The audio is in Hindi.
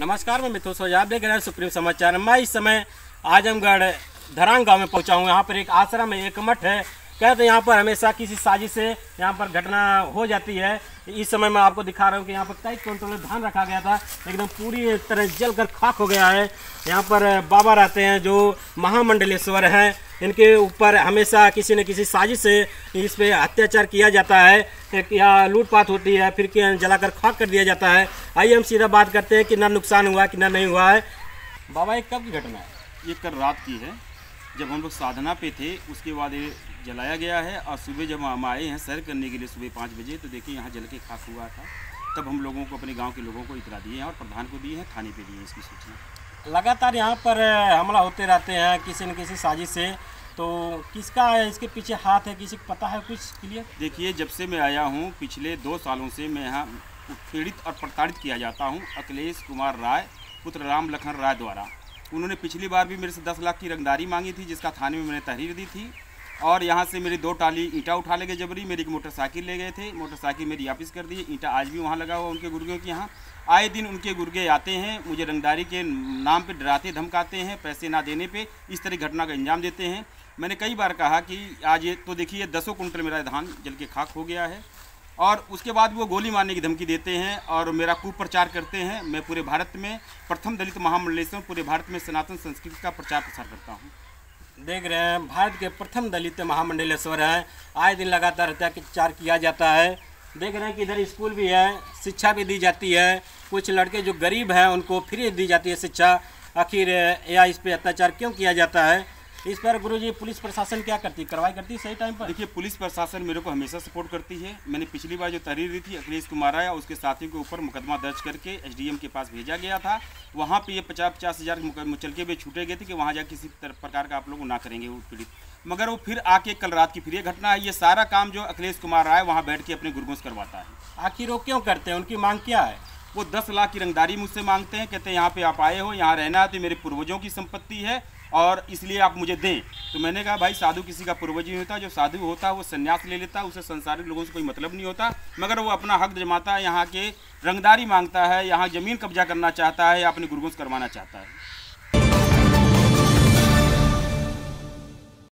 नमस्कार, मैं मिथुन सोजा, आप देख रहे हैं सुप्रीम समाचार। मैं इस समय आजमगढ़ धरांग गांव में पहुंचा हूं। यहाँ पर एक आश्रम है, एक मठ है। कहते हैं यहाँ पर हमेशा किसी साजिश से यहाँ पर घटना हो जाती है। इस समय मैं आपको दिखा रहा हूँ कि यहाँ पर कई क्विंटल धान रखा गया था, एकदम पूरी तरह जलकर खाक हो गया है। यहाँ पर बाबा रहते हैं जो महामंडलेश्वर हैं, इनके ऊपर हमेशा किसी न किसी साजिश से इस पे अत्याचार किया जाता है या लूटपाट होती है, फिर जलाकर खाक कर दिया जाता है। आइए हम सीधा बात करते हैं कि ना नुकसान हुआ कि ना नहीं हुआ है। बाबा, ये कब की घटना है? ये कल रात की है, जब हम लोग साधना पे थे। उसके बाद ये जलाया गया है और सुबह जब हम आए हैं सैर करने के लिए सुबह 5 बजे, तो देखिए यहाँ जल के खाक हुआ था। तब हम लोगों को, अपने गांव के लोगों को इतला दिए हैं और प्रधान को दिए हैं, थाने पे दिए इसकी सूचना। लगातार यहाँ पर हमला होते रहते हैं किसी न किसी साजिश से, तो किसका इसके पीछे हाथ है, किसी को पता है कुछ क्लियर? देखिए, जब से मैं आया हूँ पिछले 2 सालों से मैं यहाँ उत्पीड़ित और प्रताड़ित किया जाता हूँ अखिलेश कुमार राय पुत्र राम लखन राय द्वारा। उन्होंने पिछली बार भी मेरे से 10 लाख की रंगदारी मांगी थी, जिसका थाने में मैंने तहरीर दी थी। और यहाँ से मेरी 2 टाली ईंटा उठा ले गए जबरी, मेरी एक मोटरसाइकिल ले गए थे, मोटरसाइकिल मेरी वापिस कर दी। ईंटा आज भी वहाँ लगा हुआ उनके गुर्गों के यहाँ। आए दिन उनके गुर्गे आते हैं, मुझे रंगदारी के नाम पे डराते धमकाते हैं, पैसे ना देने पे इस तरह घटना का अंजाम देते हैं। मैंने कई बार कहा कि आज ये तो देखिए 10 कुंटल मेरा धान जल के खाक हो गया है, और उसके बाद वो गोली मारने की धमकी देते हैं और मेरा कुप्रचार करते हैं। मैं पूरे भारत में प्रथम दलित महामंडलेश्वर, पूरे भारत में सनातन संस्कृति का प्रचार प्रसार करता हूँ। देख रहे हैं, भारत के प्रथम दलित महामंडलेश्वर हैं। आए दिन लगातार अत्याचार किया जाता है। देख रहे हैं कि इधर स्कूल भी है, शिक्षा भी दी जाती है। कुछ लड़के जो गरीब हैं उनको फ्री दी जाती है शिक्षा। आखिर या इस पर अत्याचार क्यों किया जाता है? इस पर गुरुजी पुलिस प्रशासन क्या करती, कार्रवाई करती है सही टाइम पर? देखिए, पुलिस प्रशासन मेरे को हमेशा सपोर्ट करती है। मैंने पिछली बार जो तहरीर दी थी अखिलेश कुमार राय और उसके साथियों के ऊपर मुकदमा दर्ज करके एसडीएम के पास भेजा गया था। वहाँ पे ये 50-50 हज़ार मुचलके हुए छूटे गए थे कि वहाँ जाकर किसी प्रकार का आप लोग ना करेंगे उत्पीड़ित। मगर वो फिर आके कल रात की फिर ये घटना है। ये सारा काम जो अखिलेश कुमार राय वहाँ बैठ के अपने गुर्गों से करवाता है। आखिर वो क्यों करते हैं, उनकी मांग क्या है? वो 10 लाख की रंगदारी मुझसे मांगते हैं। कहते हैं यहाँ पे आप आए हो, यहाँ रहना है, तो मेरे पूर्वजों की संपत्ति है और इसलिए आप मुझे दें। तो मैंने कहा भाई, साधु किसी का पूर्वज नहीं होता। जो साधु होता है वो संन्यास ले लेता है, उसे संसारिक लोगों से कोई मतलब नहीं होता। मगर वो अपना हक जमाता है, यहाँ के रंगदारी मांगता है, यहाँ ज़मीन कब्जा करना चाहता है या अपने गुर्गों से करवाना चाहता है।